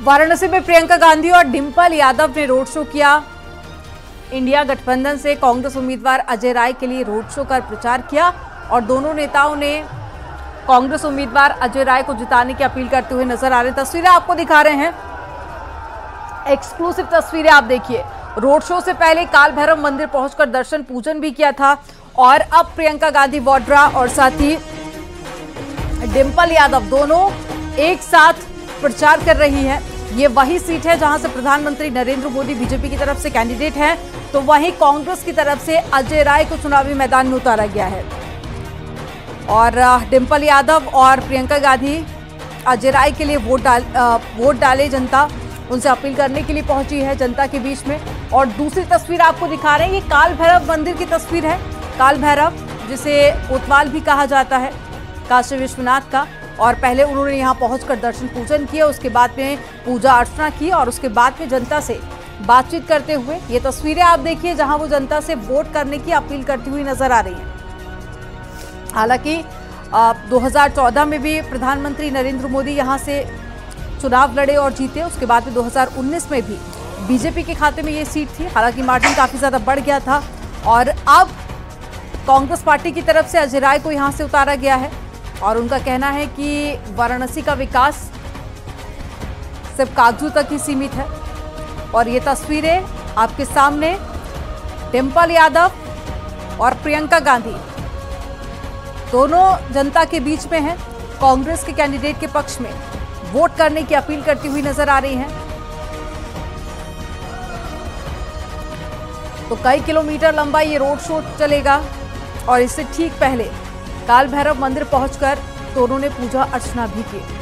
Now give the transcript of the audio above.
वाराणसी में प्रियंका गांधी और डिंपल यादव ने रोड शो किया। इंडिया गठबंधन से कांग्रेस उम्मीदवार अजय राय के लिए रोड शो कर प्रचार किया और दोनों नेताओं ने कांग्रेस उम्मीदवार अजय राय को जिताने की अपील करते हुए नजर आ रहे हैं। तस्वीरें आपको दिखा रहे हैं, एक्सक्लूसिव तस्वीरें आप देखिए। रोड शो से पहले काल भैरव मंदिर पहुंचकर दर्शन पूजन भी किया था और अब प्रियंका गांधी वाड्रा और साथ ही डिंपल यादव दोनों एक साथ प्रचार कर रही हैं। ये वही सीट है जहां से प्रधानमंत्री नरेंद्र मोदी बीजेपी की तरफ से कैंडिडेट हैं, तो वहीं कांग्रेस की तरफ से अजय राय को चुनावी मैदान में उतारा गया है। और डिंपल यादव और प्रियंका गांधी अजय राय के लिए वोट डाले, जनता उनसे अपील करने के लिए पहुंची है जनता के बीच में। और दूसरी तस्वीर आपको दिखा रहे हैं, ये काल भैरव मंदिर की तस्वीर है। काल भैरव जिसे कोतवाल भी कहा जाता है, काशी विश्वनाथ का। और पहले उन्होंने यहाँ पहुंचकर दर्शन पूजन किया, उसके बाद में पूजा अर्चना की और उसके बाद में जनता से बातचीत करते हुए ये तस्वीरें आप देखिए जहां वो जनता से वोट करने की अपील करती हुई नजर आ रही हैं। हालांकि 2014 में भी प्रधानमंत्री नरेंद्र मोदी यहां से चुनाव लड़े और जीते। उसके बाद में 2019 में भी बीजेपी के खाते में ये सीट थी। हालांकि मार्जिन काफी ज्यादा बढ़ गया था और अब कांग्रेस पार्टी की तरफ से अजय राय को यहां से उतारा गया है और उनका कहना है कि वाराणसी का विकास सिर्फ कागजों तक ही सीमित है। और ये तस्वीरें आपके सामने डिंपल यादव और प्रियंका गांधी दोनों जनता के बीच में हैं, कांग्रेस के कैंडिडेट के पक्ष में वोट करने की अपील करती हुई नजर आ रही हैं। तो कई किलोमीटर लंबा ये रोड शो चलेगा और इससे ठीक पहले काल भैरव मंदिर पहुंचकर दोनों ने पूजा अर्चना भी की।